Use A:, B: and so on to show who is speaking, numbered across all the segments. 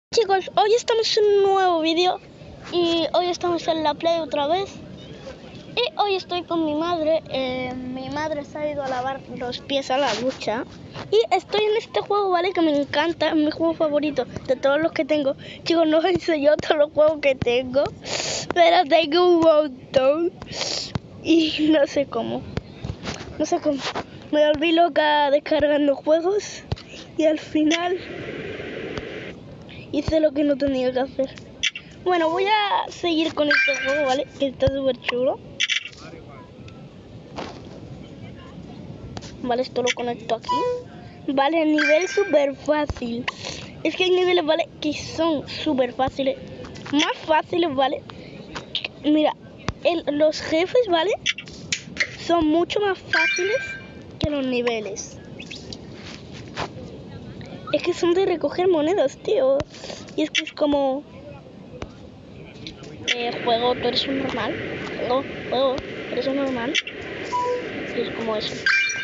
A: Chicos, hoy estamos en un nuevo vídeo y hoy estamos en la play otra vez. Y hoy estoy con mi madre. Mi madre se ha ido a lavar los pies a la ducha. Y estoy en este juego, ¿vale? Que me encanta, es mi juego favorito de todos los que tengo. Chicos, no os enseño todos los juegos que tengo, pero tengo un montón. Y no sé cómo. Me volví loca descargando juegos y al final hice lo que no tenía que hacer. Bueno, voy a seguir con este juego, ¿vale? Que está súper chulo. Vale, esto lo conecto aquí. Vale, nivel súper fácil. Es que hay niveles, ¿vale? Que son súper fáciles. Más fáciles, ¿vale? Mira, los jefes, ¿vale? Son mucho más fáciles que los niveles. Es que son de recoger monedas, tío. Y es que es como... juego, tú eres un normal. Juego, eres un normal. Y es como eso.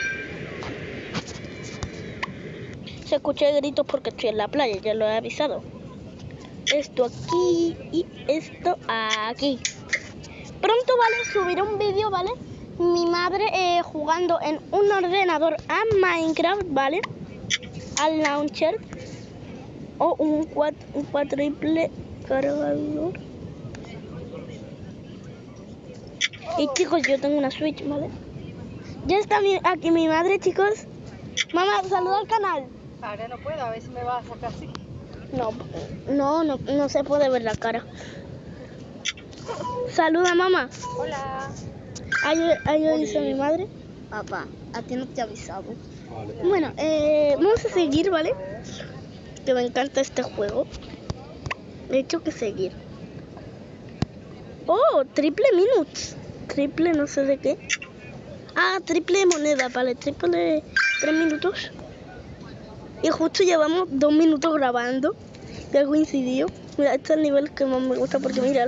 A: Se escucha gritos porque estoy en la playa, ya lo he avisado. Esto aquí y esto aquí. Pronto, ¿vale? Subiré un vídeo, ¿vale? Mi madre jugando en un ordenador a Minecraft, ¿vale? Al launcher. O un cuádruple cargador. Y chicos, yo tengo una Switch, ¿vale? Ya está aquí mi madre, chicos. Mamá, saluda al canal.
B: Ahora no puedo, a ver si me va a sacar así.
A: No se puede ver la cara. Saluda, mamá.
B: Hola.
A: Ahí dice mi madre. Papá, a ti no te he avisado. Bueno, vamos a seguir, ¿vale? Que me encanta este juego. De hecho, que seguir. Oh, triple minutes. Triple no sé de qué. Ah, triple moneda, vale. Triple 3 minutos. Y justo llevamos 2 minutos grabando. Ya coincidió. Mira, este es el nivel que más me gusta porque mirad.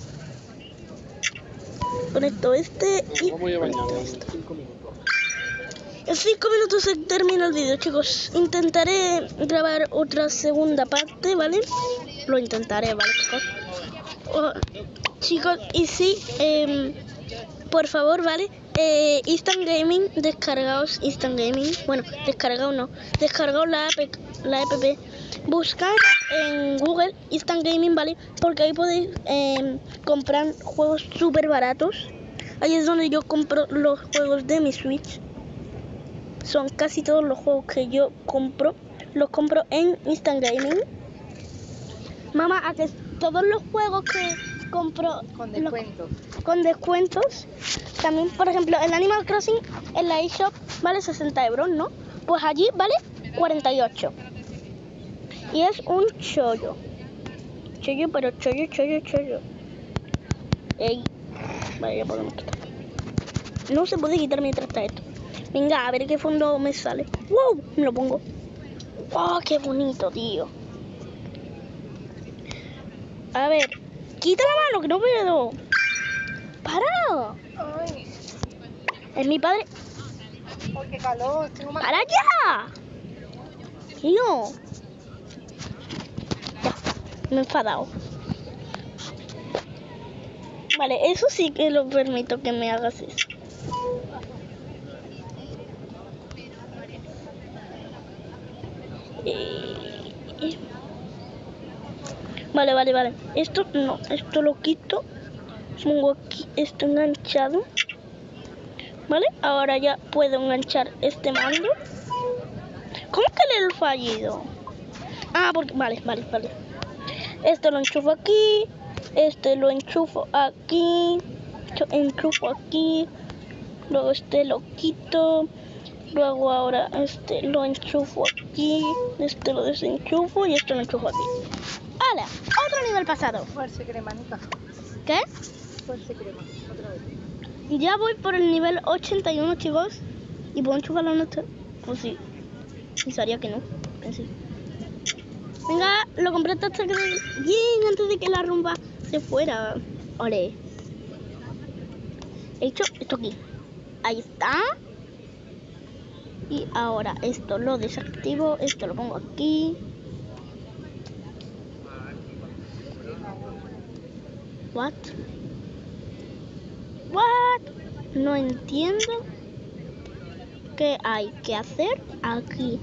A: Conecto este y conecto esto. En 5 minutos se termina el vídeo, chicos. Intentaré grabar otra segunda parte, ¿vale? Lo intentaré, ¿vale, chicos? Chicos, y sí, por favor, ¿vale? Instant Gaming, descargaos Instant Gaming. Bueno, descargaos no. Descargaos la app. Buscar en Google Instant Gaming, ¿vale? Porque ahí podéis comprar juegos súper baratos. Ahí es donde yo compro los juegos de mi Switch. Son casi todos los juegos que yo compro. Los compro en Instant Gaming. Mamá, a que todos los juegos que compro
B: con descuentos.
A: Con descuentos. También, por ejemplo, el Animal Crossing en la eShop vale 60 euros, ¿no? Pues allí vale 48. Y es un chollo. Chollo, pero chollo. Ey. Vale, ya podemos quitar. No se puede quitar mientras está esto. Venga, a ver qué fondo me sale. ¡Wow! Me lo pongo. ¡Oh, qué bonito, tío! A ver, quita la mano que no puedo. ¡Para!
B: Ay.
A: Es mi padre.
B: ¡Ay, qué calor!
A: ¡Para ya! Tío. Ya, me he enfadado. Vale, eso sí que lo permito que me hagas eso. Vale. Esto no, esto lo quito. Pongo aquí esto enganchado. Vale, ahora ya puedo enganchar este mando. ¿Cómo que le he fallido? Ah, porque vale. Esto lo enchufo aquí. Este lo enchufo aquí. Enchufo aquí. Luego este lo quito. Luego ahora este lo enchufo aquí. Este lo desenchufo y esto lo enchufo aquí. ¡Hala! Otro nivel pasado.
B: Fuerza crema, Nica.
A: ¿Qué?
B: Fuerza crema, otra vez.
A: Ya voy por el nivel 81, chicos. ¿Y puedo enchufarlo en este? Pues sí. Pensaría que no. Sí. Venga, lo compré hasta que... Bien, antes de que la rumba se fuera. Ole. He hecho esto aquí. Ahí está. Y ahora esto lo desactivo. Esto lo pongo aquí. What? What? No entiendo qué hay que hacer aquí.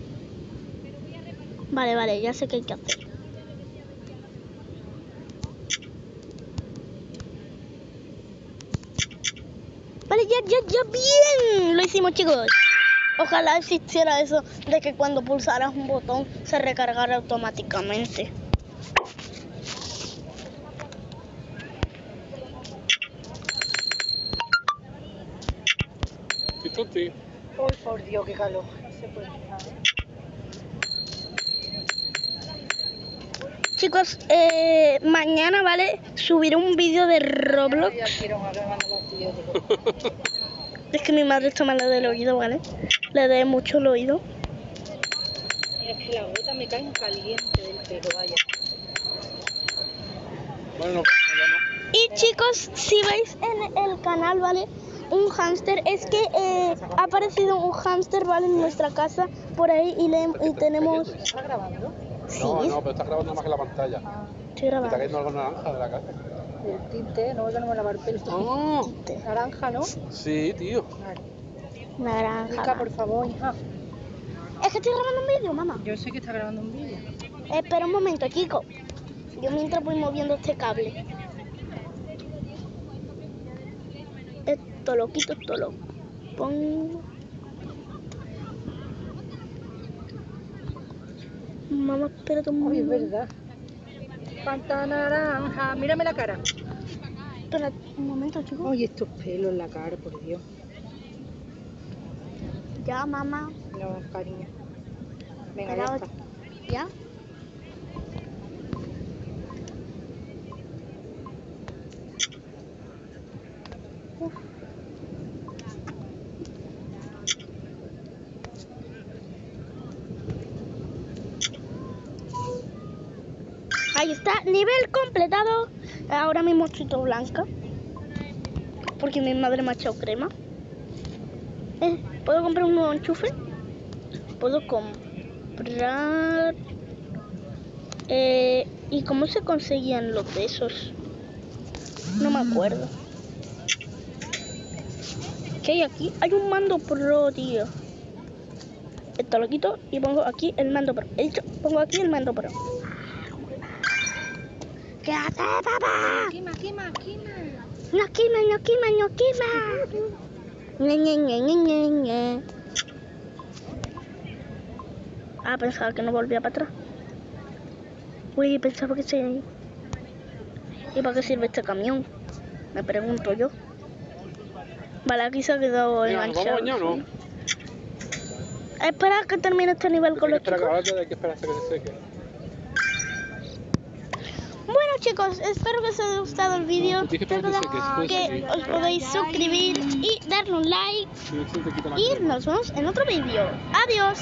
A: Vale, ya sé qué hay que hacer. Vale, ya, bien. Lo hicimos, chicos. Ojalá existiera eso de que cuando pulsaras un botón se recargara automáticamente.
B: Uy, por Dios, qué calor. No se puede fijar, ¿eh?
A: Chicos, mañana, ¿vale? Subiré un vídeo de Roblox.
B: Ya quiero a que me mande los tíos.
A: Es que mi madre está mala del oído, ¿vale? Le dé mucho el oído.
B: Es que las gotas me caen caliente del pelo, vaya.
C: Bueno, ya no.
A: Y chicos, si veis en el canal, ¿vale? Un hámster, es que ha aparecido un hámster, ¿vale? En nuestra casa, por ahí, y tenemos...
B: ¿Estás grabando?
A: Sí,
C: No, pero estás grabando más que la pantalla.
B: Ah,
A: estoy
C: Te está
A: grabando.
C: cayendo algo naranja de la casa.
B: el tinte, no voy a lavar el pelo.
C: Ah,
B: Naranja, ¿no?
C: sí, tío.
B: Vale.
A: Naranja.
B: Hija, por favor, hija.
A: Es que estoy grabando un vídeo, mamá.
B: Yo sé que está grabando un vídeo.
A: Espera un momento, chico. Yo mientras voy moviendo este cable. Esto lo quito, esto lo pongo. Mamá, espérate un
B: Uy, es
A: momento.
B: verdad. Fanta naranja. Mírame la cara.
A: Espera un momento, chicos.
B: Uy, estos pelos en la cara, por Dios.
A: Ya, mamá.
B: No, cariño. Venga,
A: Espera,
B: ya está.
A: ¿Ya? Ahí está, nivel completado. Ahora mismo estoy todo blanca. Porque mi madre me ha echado crema. ¿Puedo comprar un nuevo enchufe? Puedo comprar... ¿Y cómo se conseguían los de esos? No me acuerdo. ¿Qué hay aquí? Hay un mando pro, tío. Esto lo quito y pongo aquí el mando pro. He dicho, pongo aquí el mando pro. ¿Qué hace, papá?
B: Quema.
A: No quema. Ñe. Ah, pensaba que no volvía para atrás. Uy, pensaba que se... ¿Y para qué sirve este camión? Me pregunto yo. Vale, aquí se ha quedado
C: Mira, ¿nos vamos a bañar
A: enganchado.
C: o no?
A: Espera que termine este nivel con los chicos.
C: Ahora hay que esperar hasta que se seque.
A: Bueno, chicos, espero que os haya gustado el vídeo.
C: Tienes que esperar que se seque.
A: Que os podéis suscribir y darle un like.
C: Si no, se te quita la
A: Y
C: crema.
A: nos vemos en otro vídeo. Adiós.